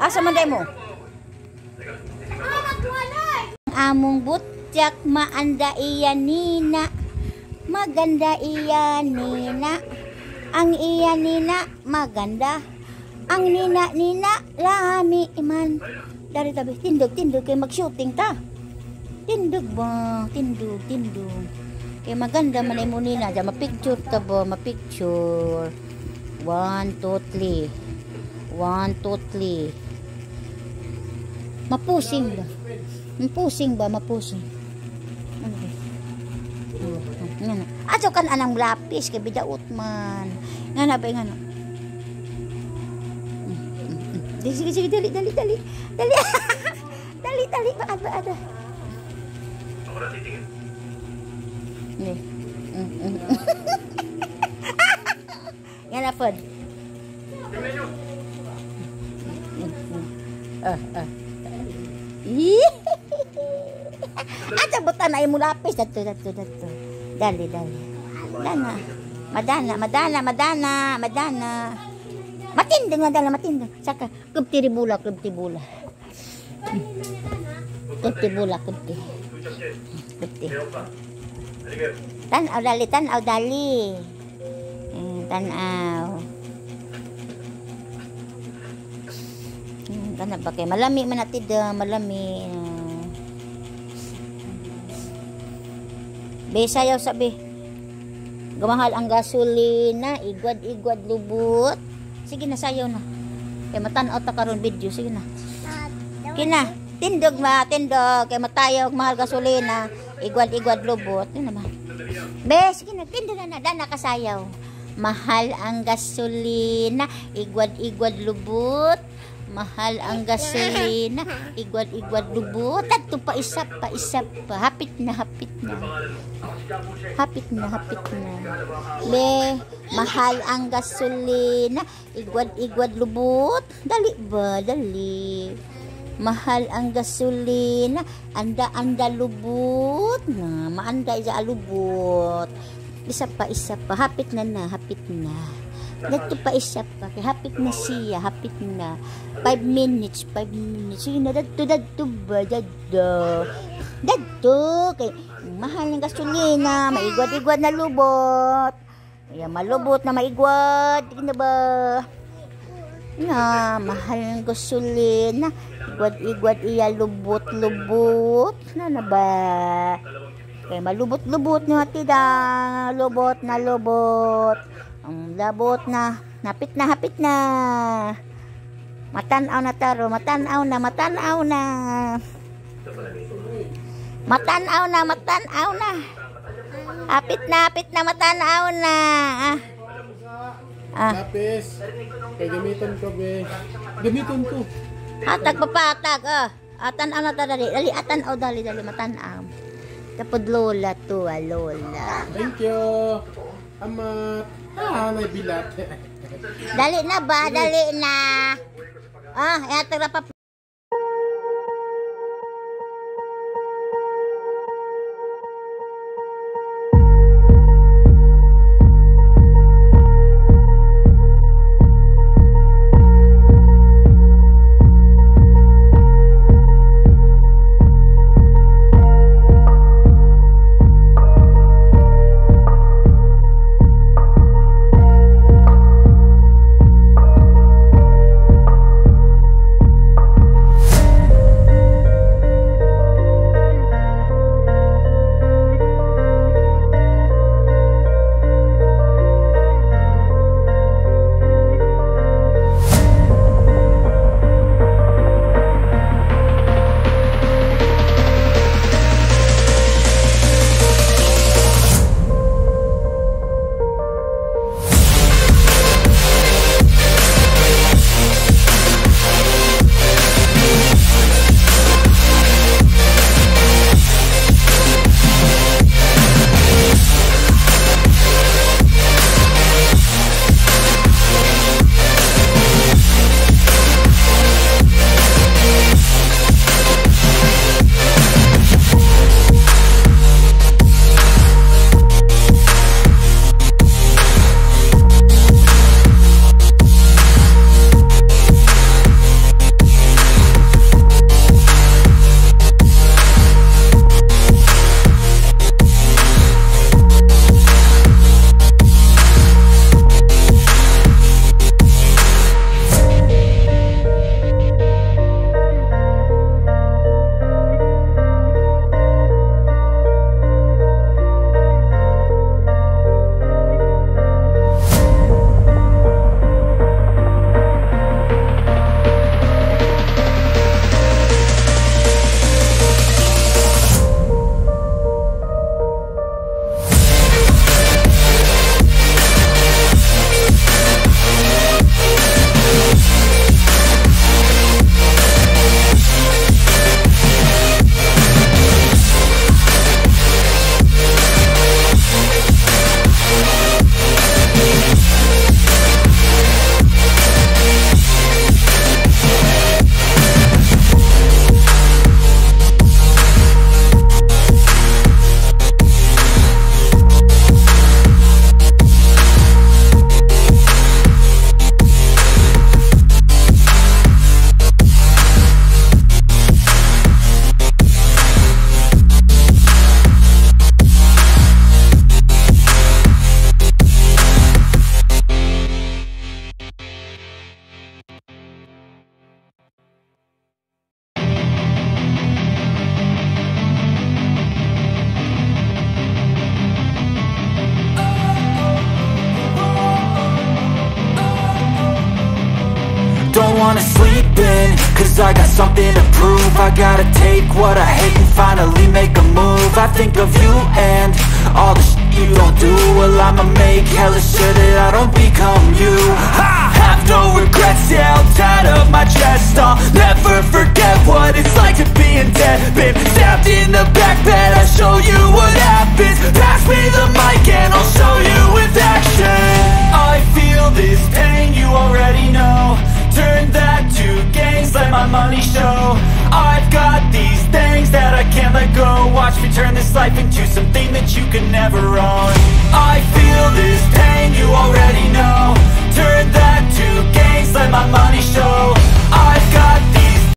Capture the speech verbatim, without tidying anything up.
Asa man day mo? Among butyak maanda iya nina. Maganda iya nina. Ang iya nina maganda. Ang nina nina lami iman. Dari tabi tindog tindog kay mag-shooting ta. Tindog ba? Tindog tindog. Kay maganda man ay mo nina, ja ma-picture ta ba, ma-picture. One, two, three. One, two, three. Mapusing ba? Mapusing ba? Mapusing. Ano ba? Ano? Aso kan anang lapis kay bidaot man. Nga na ba nga na? Sige, sige, dali, dali, dali. Dali. Dali, dali. Baad, baad. Ako na titingin. Hindi. Yan na, Pod. Ah, ah. At sabutan na yung lapis. Dato, dato, dato. Dali, dali. Madana. Madana, madana, madana, madana. Matinding na dala, matinding. Saka, kubti ribula, kubti bula. Kubti bula, kubti. Kubti. Tanaw, dali, tanaw, dali. Tanaw. Tanaw ba kayo? Malami man natin da, malami. Be, sayaw sabi. Gamahal ang gasolina, igwad-igwad lubot. Sige na, sayaw na. Kaya matanaw ta karon video, sige na. Kina, tindog ma, tindog. Kaya matayog, mahal gasolina, igwad-igwad lubot. Yun naman. Be, sige na, tindog na na, dana kasayaw. Mahal ang gasolina, igwad-igwad lubot. Mahal ang gasolina, igwad-igwad lubot. At pa isap pa, isap pa. Hapit na, hapit na. Hapit na, hapit na. Le, mahal ang gasolina, igwad-igwad lubot. Dali ba? Dali. Mahal ang gasolina, anda-anda lubot. Na, maanda isa lubot. Isa pa, isa pa. Hapit na na, hapit na. Dito pa isa pa. Hapit na siya, hapit na. Five minutes, five minutes. Sige na, dito, dito ba? Dito. Dito. Kay, mahal ng gasolina, maigwad-igwad na lubot. Kaya malubot na maigwad. Sige na ba? Na, mahal ng gasolina, igwad-igwad iya lubot-lubot. Na na ba? Kaya malubot-lubot nyo tida. Lubot na lubot. Ang labot na. Napit na, hapit na. Matanaw na taro. Matanaw na, matanaw na. Matanaw na, matanaw na. Hapit na, hapit na, matanaw na. Ah. Ah. Lapis. Kaya gamitin ko, be. Gamitin ko. Hatag papatag, ah. Atanaw na taro. Dali, dali, atanaw, dali, dali, matanaw. Tapos lola to, ah, lola. Thank you. Amat. Ah, may bilat. Dali na ba? Dali na. Ah, eto na pa. wanna sleep in, cause I got something to prove. I gotta take what I hate and finally make a move. I think of you and all the shit you don't do. Well, I'ma make hella sure that I don't become you. I have no regrets, yeah, I'll tie up my chest. I'll never forget what it's like to be in debt. Been stabbed in the back bed, I'll show you what happens. Pass me the mic and I'll show you with action. I feel this pain, you already know. Turn that to gains, let my money show. I've got these things that I can't let go. Watch me turn this life into something that